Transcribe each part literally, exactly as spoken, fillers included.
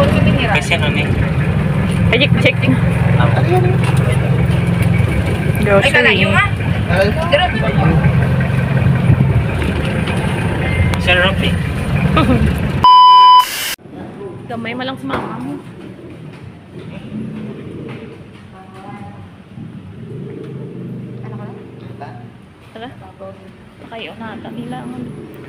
Kasi ano eh. Ajik, check. Grocery. Sarap eh. Gamay malang sa mama mo. Ano ka lang? Tara. Kayo na ata nilangan.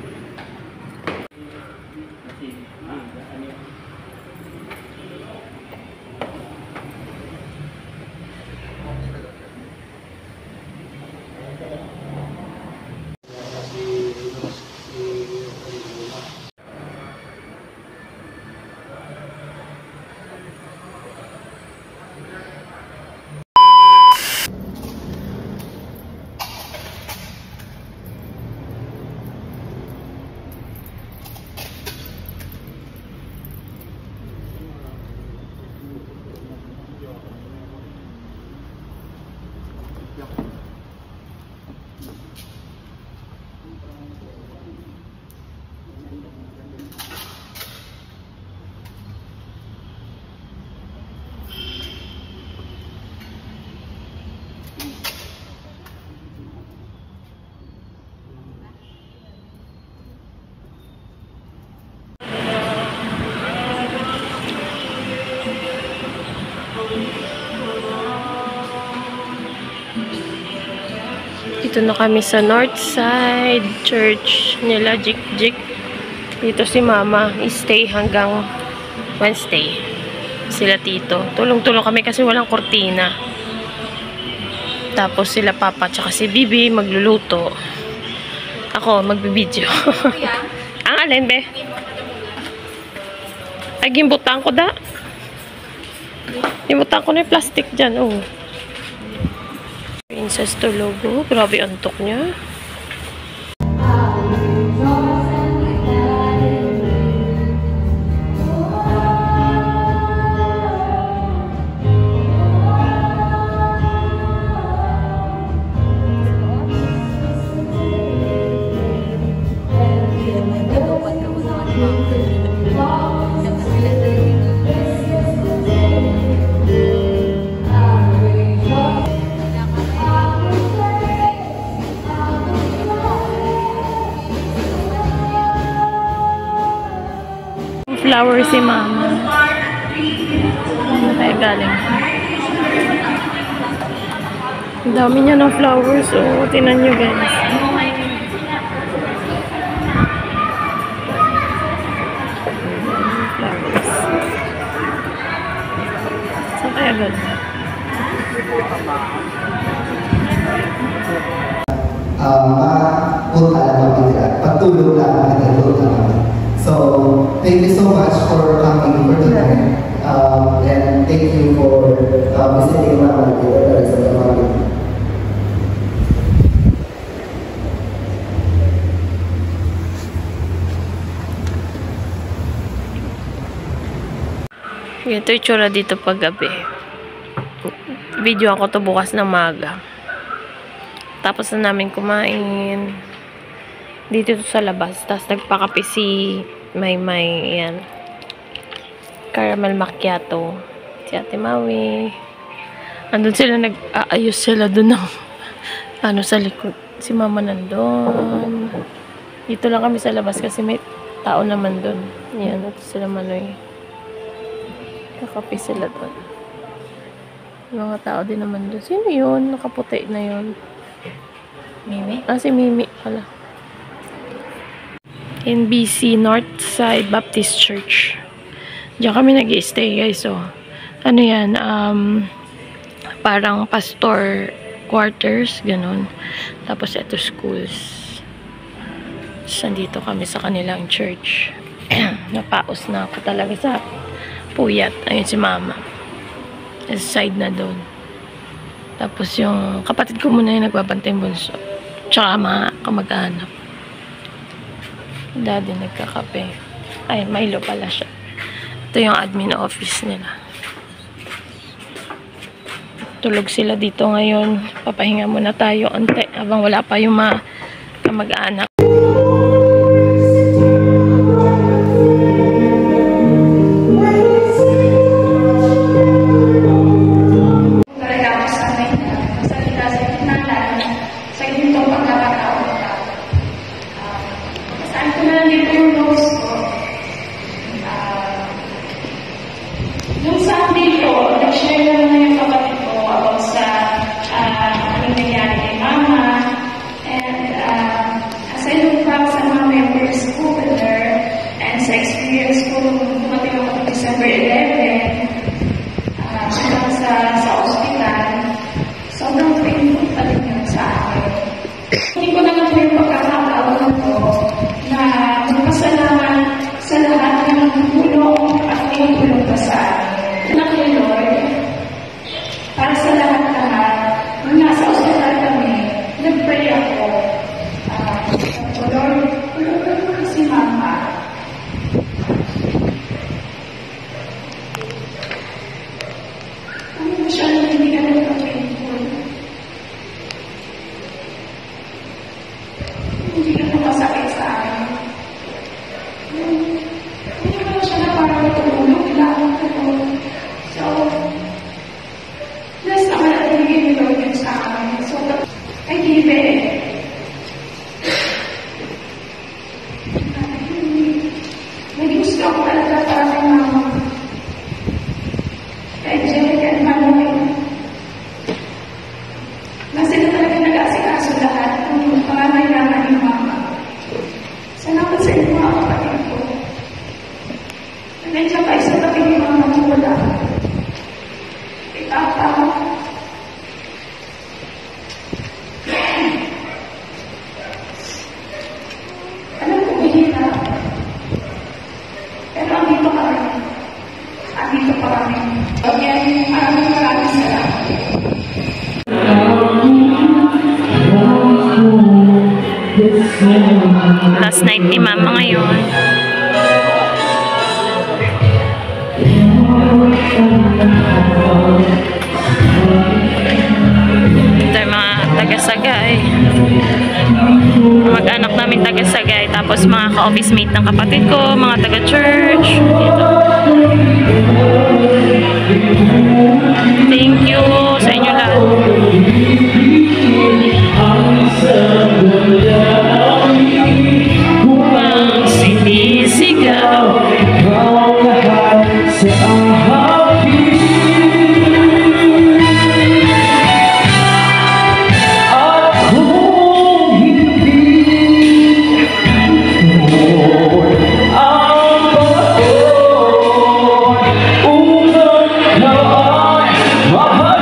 Dito na kami sa Northside Church nila Jik-Jik. Dito si Mama stay hanggang Wednesday. Sila tito. Tulong-tulong kami kasi walang kortina. Tapos sila Papa tsaka si Bibi magluluto. Ako magbibideo. Ang alin be? Ay gimbutang ko da. Gimbutang ko na yung plastic dyan. Oh. Princess tulog. Oh, grabe antok niya. Flower si Mama. Ano kaya galing? Ang dami niya ng flowers. So, tinan nyo guys. Flowers. So, kaya galing? Uh, Mapunta lang magtitira. Pagtulog lang magtitulog lang. So, thank you so much for coming for tonight. Um, and thank you for uh, visiting Mama for the rest of the morning. Ito yung tsura dito pag gabi. Video ako to bukas ng maga. Tapos na namin kumain. Dito to sa labas. Tapos nagpakape si May May. Yan. Caramel macchiato. Si Ate Maui. Andun sila nag-aayos sila dun ng ano sa likod. Si Mama nandun. Dito lang kami sa labas kasi may tao naman dun. Yan. Ito sila Manoy. Kakape sila dun. Mga tao din naman dun. Sino yun? Nakaputi na yun. Mimi? Ah, si Mimi pala. N B C Northside Baptist Church. Diyan kami nag-i-stay guys. So, ano yan? Um, parang pastor quarters. Ganun. Tapos ito schools. So, dito kami sa kanilang church. Napaos na ako talaga sa puyat. Ayun si Mama. Sa side na doon. Tapos yung kapatid ko muna yung nagbabantay bunso. Tsaka mga kamag-anak. Daddy nagkakape. Ay, Milo pala siya. Ito yung admin office nila. Tulog sila dito ngayon. Papahinga muna tayo ante habang wala pa yung mga kamag-anak. Where December eleventh, uh, siya sa, sa ospital. Sobrang painful pa rin yun sa akin. Hindi ko naman po yung pagkakataon ko na magpasalamat sa lahat ng tulong at yung tulong pa sa akin. Anak ni Lord, para sa lahat-lahat, nung nasa ospital kami, nag-pray ako. Uh, Lord, tulungan mo kasi mama. Ano mo siya nang hindi ka nagpa-painful? Hindi ka napasakit sa akin. Hindi ka siya na parang tulog lang ako. So, bless naman at hindi ni Lord yun sa akin. So, I give it. Nag-gusto ako talaga para kay mama. Kay Jerica at Manoy. Na sila talaga nag-asikaso lahat ng pangangailangan ni mama. Salamat sa inyo mga kapatid ko. Nandiyan kayo sa tabi ni mama na wala. Itapa. Alam ko, mahirap. Pero andito pa rin. Andito pa kami. Kaya maraming maraming salamat. Last night ni Mama ngayon. Ito yung mga taga-Sagay. Mag-anak namin taga-Sagay. Tapos mga ka-office mate ng kapatid ko, mga taga-church. Dito. Thank you sa inyo lahat. Ang sinisigaw Mahal